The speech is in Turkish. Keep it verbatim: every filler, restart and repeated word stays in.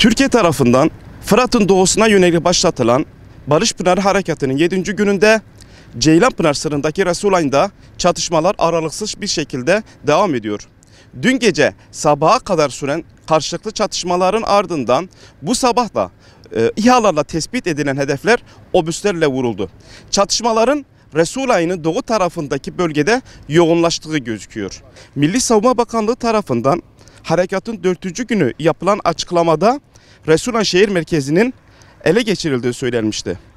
Türkiye tarafından Fırat'ın doğusuna yönelik başlatılan Barış Pınarı Harekatı'nın yedinci gününde Ceylanpınar sınırındaki Resulay'da çatışmalar aralıksız bir şekilde devam ediyor. Dün gece sabaha kadar süren karşılıklı çatışmaların ardından bu sabah da e, İHA'larla tespit edilen hedefler obüslerle vuruldu. Çatışmaların Resulay'ın doğu tarafındaki bölgede yoğunlaştığı gözüküyor. Milli Savunma Bakanlığı tarafından harekatın dördüncü günü yapılan açıklamada Resulay şehir merkezinin ele geçirildiği söylenmişti.